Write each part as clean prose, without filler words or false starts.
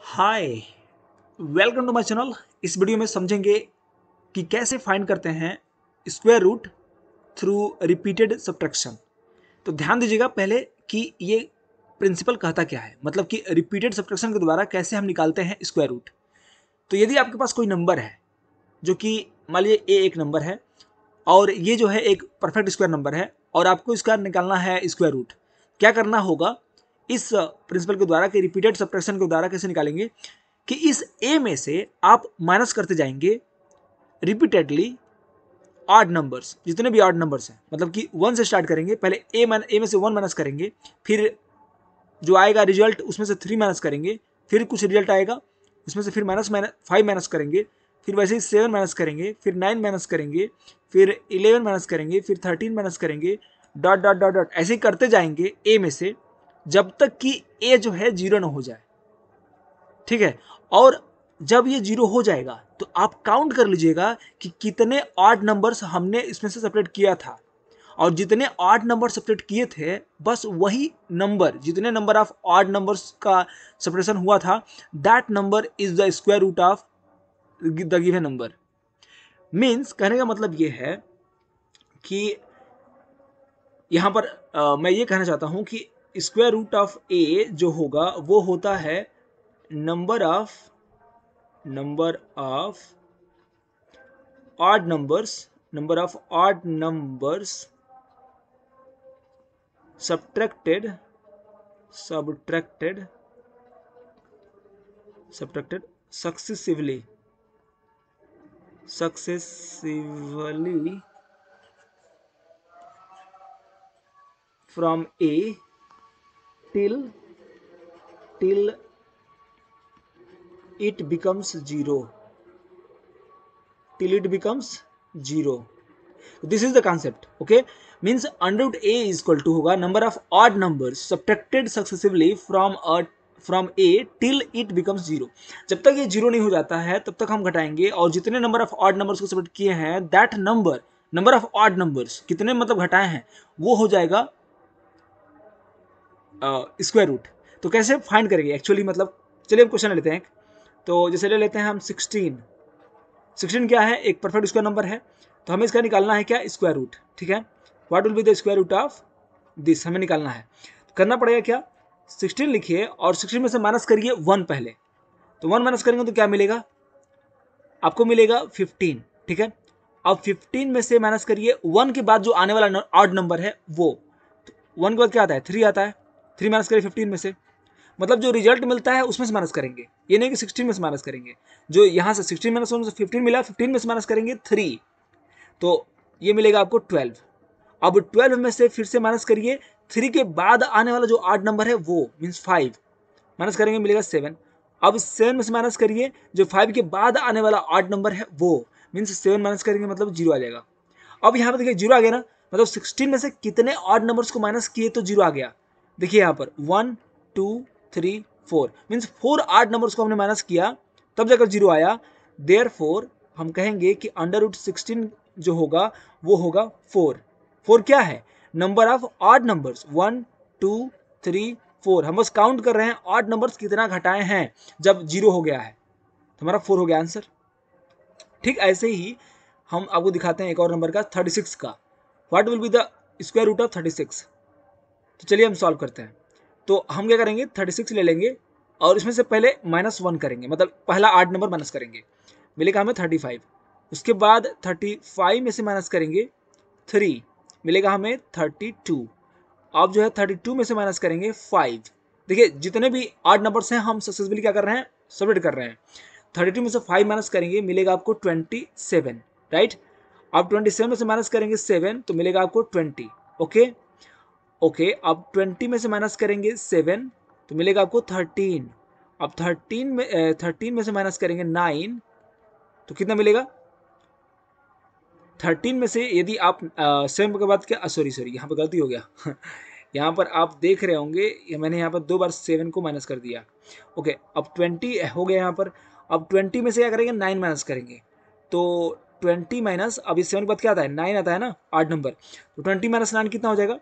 Hi, welcome to my channel. इस video में समझेंगे कि कैसे फाइंड करते हैं square root through repeated subtraction. तो ध्यान दीजिएगा पहले कि ये प्रिंसिपल कहता क्या है, मतलब कि रिपीटेड सब्ट्रैक्शन के द्वारा कैसे हम निकालते हैं स्क्वायर रूट। तो यदि आपके पास कोई नंबर है जो कि मान लीजिए ए एक नंबर है और ये जो है एक परफेक्ट स्क्वायर नंबर है और आपको इसका निकालना है स्क्वायर रूट, क्या करना होगा इस प्रिंसिपल के द्वारा कि रिपीटेड सब्ट्रैक्शन के द्वारा कैसे निकालेंगे कि इस ए में से आप माइनस करते जाएंगे रिपीटेडली ऑड नंबर्स, जितने भी ऑड नंबर्स हैं, मतलब कि 1 से स्टार्ट करेंगे। पहले ए में से 1 माइनस करेंगे, फिर जो आएगा रिजल्ट उसमें से 3 माइनस करेंगे, फिर कुछ रिजल्ट आएगा उसमें से फिर फाइव माइनस करेंगे, फिर वैसे ही 7 माइनस करेंगे, फिर 9 माइनस करेंगे, फिर 11 माइनस करेंगे, फिर 13 माइनस करेंगे, डॉट डॉट डॉट डॉट ऐसे ही करते जाएंगे ए में से जब तक कि ए जो है 0 ना हो जाए। ठीक है, और जब ये 0 हो जाएगा तो आप काउंट कर लीजिएगा कि कितने ऑड नंबर्स हमने इसमें से सेपरेट किया था, और जितने ऑड नंबर सेपरेट किए थे बस वही नंबर, जितने नंबर ऑफ ऑड नंबर्स का सेपरेशन हुआ था, that number is the square root of the given number. Means कहने का मतलब ये है कि यहाँ पर मैं ये कहना चाहता हूँ कि स्क्वायर रूट ऑफ ए जो होगा वो होता है number of odd numbers subtracted successively from A till it becomes 0, this is the concept. Okay, means under root a is equal to होगा number of odd numbers subtracted successively from a till it becomes 0। जब तक ये 0 नहीं हो जाता है तब तक हम घटाएंगे, और जितने नंबर ऑफ ऑड नंबर्स को सब्ट्रैक्ट किए हैं that number of odd numbers कितने मतलब घटाए हैं वो हो जाएगा स्क्वायर रूट। तो कैसे फाइंड करेंगे एक्चुअली, मतलब चलिए हम क्वेश्चन लेते हैं। तो जैसे ले लेते हैं हम 16 क्या है, एक परफेक्ट स्क्वायर नंबर है, तो हमें इसका निकालना है क्या, स्क्वायर रूट। ठीक है, what will be the square root of this, हमें निकालना है। तो करना पड़ेगा क्या, 16 लिखिए और 16 में से माइनस करिए 1 पहले, तो 1 माइनस करेंगे तो क्या मिलेगा, आपको मिलेगा 15। ठीक है, अब 15 में से माइनस करिए 1 के बाद जो आने वाला ऑड नंबर है वो, तो 1 के बाद क्या आता है, 3 आता है, 3 माइनस करिए 15 में से, मतलब जो रिजल्ट मिलता है उसमें से माइनस करेंगे, ये नहीं कि 16 में से माइनस करेंगे। जो यहाँ से 16 माइनस 1 से 15 मिला, 15 में से माइनस करेंगे 3, तो ये मिलेगा आपको 12। अब 12 में से फिर से माइनस करिए 3 के बाद आने वाला जो ऑड नंबर है वो मीन्स 5, माइनस करेंगे मिलेगा 7। अब 7 में से माइनस करिए जो 5 के बाद आने वाला ऑड नंबर है वो मीन्स 7 माइनस करेंगे मतलब 0 आ जाएगा। अब यहाँ पर देखिए 0 आ गया ना, मतलब 16 में से कितने ऑड नंबर्स को माइनस किए तो 0 आ गया। देखिए यहाँ पर 1 2 3 4 मीन्स 4 ऑड नंबर्स को हमने माइनस किया तब जाकर 0 आया। देयरफॉर हम कहेंगे कि अंडर रूट 16 जो होगा वो होगा 4 क्या है, नंबर ऑफ ऑड नंबर्स 1 2 3 4, हम बस काउंट कर रहे हैं ऑड नंबर्स कितना घटाए हैं जब 0 हो गया है, तो हमारा 4 हो गया आंसर। ठीक ऐसे ही हम आपको दिखाते हैं एक और नंबर का 36 का, what will be the square root of 36। तो चलिए हम सॉल्व करते हैं। तो हम क्या करेंगे, 36 ले लेंगे और इसमें से पहले -1 करेंगे, मतलब पहला ऑड नंबर माइनस करेंगे, मिलेगा हमें 35। उसके बाद 35 में से माइनस करेंगे 3, मिलेगा हमें 32। अब जो है 32 में से माइनस करेंगे 5। देखिए जितने भी ऑड नंबर्स हैं हम सक्सेसफुली क्या कर रहे हैं, सबट्रैक्ट कर रहे हैं। 32 में से 5 माइनस करेंगे मिलेगा आपको 27, राइट। अब 27 में से माइनस करेंगे 7 तो मिलेगा आपको 20। ओके, अब 20 में से माइनस करेंगे 7 तो मिलेगा आपको 13। अब 13 में से माइनस करेंगे 9 तो कितना मिलेगा, 13 में से यदि आप 7 के बाद क्या, सॉरी यहाँ पर गलती हो गया यहाँ पर आप देख रहे होंगे मैंने यहाँ पर 2 बार 7 को माइनस कर दिया। ओके, अब 20 हो गया यहाँ पर। अब 20 में से क्या करेंगे, 9 माइनस करेंगे, तो 20 माइनस, अब इस 7 के बाद क्या आता है, 9 आता है ना ऑड नंबर, तो 20 माइनस 9 कितना हो जाएगा,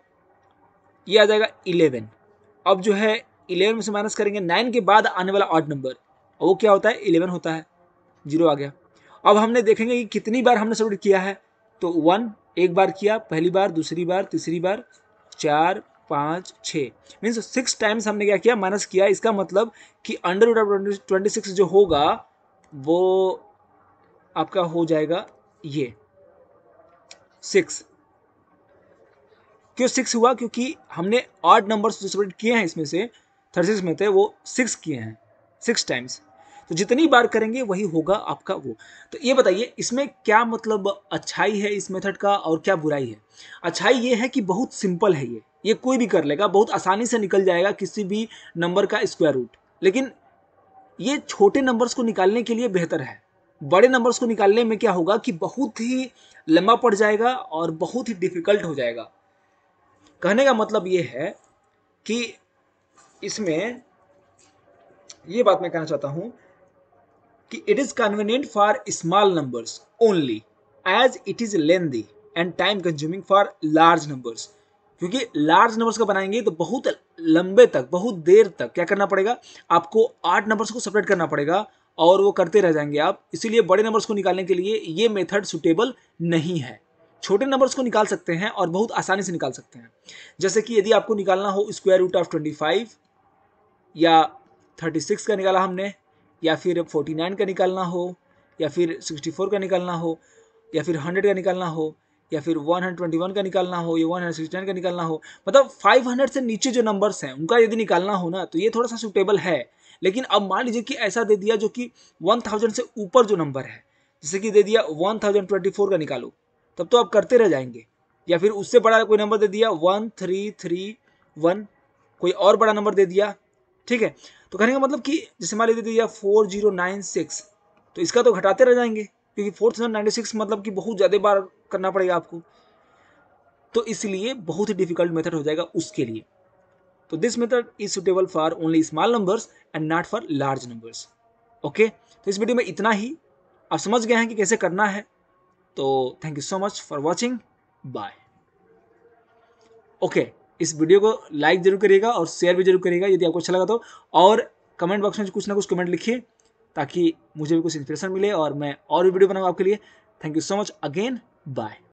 ये आ जाएगा 11। अब जो है 11 में से माइनस करेंगे 9 के बाद आने वाला ऑड नंबर, और वो क्या होता है 11 होता है, 0 आ गया। अब हमने देखेंगे कि कितनी बार हमने सबमिट किया है, तो 1 एक बार किया, पहली बार, दूसरी बार, तीसरी बार, 4 5 6 मीन्स 6 टाइम्स हमने क्या किया, माइनस किया। इसका मतलब कि अंडर रूट ऑफ 26 जो होगा वो आपका हो जाएगा ये 6। क्यों 6 हुआ? क्योंकि हमने ऑड नंबर्स जो सबमिट किए हैं इसमें से 36 में थे वो 6 किए हैं, 6 टाइम्स। तो जितनी बार करेंगे वही होगा आपका वो। तो ये बताइए इसमें क्या मतलब अच्छाई है इस मेथड का और क्या बुराई है? अच्छाई ये है कि बहुत सिंपल है, ये कोई भी कर लेगा, बहुत आसानी से निकल जाएगा किसी भी नंबर का स्क्वायर रूट। लेकिन ये छोटे नंबर्स को निकालने के लिए बेहतर है। बड़े नंबर्स को निकालने में क्या होगा कि बहुत ही लंबा पड़ जाएगा और बहुत ही डिफिकल्ट हो जाएगा। कहने का मतलब ये है कि इसमें ये बात मैं कहना चाहता हूं कि it is convenient for small numbers only as it is lengthy and time consuming for large numbers. क्योंकि लार्ज नंबर्स को बनाएंगे तो बहुत लंबे तक, बहुत देर तक क्या करना पड़ेगा, आपको 8 नंबर्स को सेपरेट करना पड़ेगा और वो करते रह जाएंगे आप। इसीलिए बड़े नंबर्स को निकालने के लिए ये मेथड सुटेबल नहीं है। छोटे नंबर्स को निकाल सकते हैं और बहुत आसानी से निकाल सकते हैं। जैसे कि यदि आपको निकालना हो स्क्वायर रूट ऑफ 25 या 36 का निकाला हमने, या फिर 49 का निकालना हो, या फिर 64 का निकालना हो, या फिर 100 का निकालना हो, या फिर 121 का निकालना हो, या 169 का निकालना हो, मतलब 500 से नीचे जो नंबर्स हैं उनका यदि निकालना हो ना, तो ये थोड़ा सा सुटेबल है। लेकिन अब मान लीजिए कि ऐसा दे दिया जो कि 1000 से ऊपर जो नंबर है, जैसे कि दे दिया 1024 का निकालो, तब तो आप करते रह जाएंगे। या फिर उससे बड़ा कोई नंबर दे दिया 1331, कोई और बड़ा नंबर दे दिया, ठीक है। तो कहने का मतलब कि जैसे मान लीजिए दिया 4096, तो इसका तो घटाते रह जाएंगे क्योंकि 4096 मतलब कि बहुत ज़्यादा बार करना पड़ेगा आपको, तो इसलिए बहुत ही डिफिकल्ट मेथड हो जाएगा उसके लिए। तो this method is suitable for only small numbers and not for large numbers. Okay, तो इस वीडियो में इतना ही। आप समझ गए हैं कि कैसे करना है। तो thank you so much for watching, bye. Okay, इस वीडियो को लाइक जरूर करिएगा और शेयर भी जरूर करिएगा यदि आपको अच्छा लगा तो, और कमेंट बॉक्स में कुछ ना कुछ कमेंट लिखिए ताकि मुझे भी कुछ इंस्पिरेशन मिले और मैं और भी वीडियो बनाऊँ आपके लिए। Thank you so much again, bye.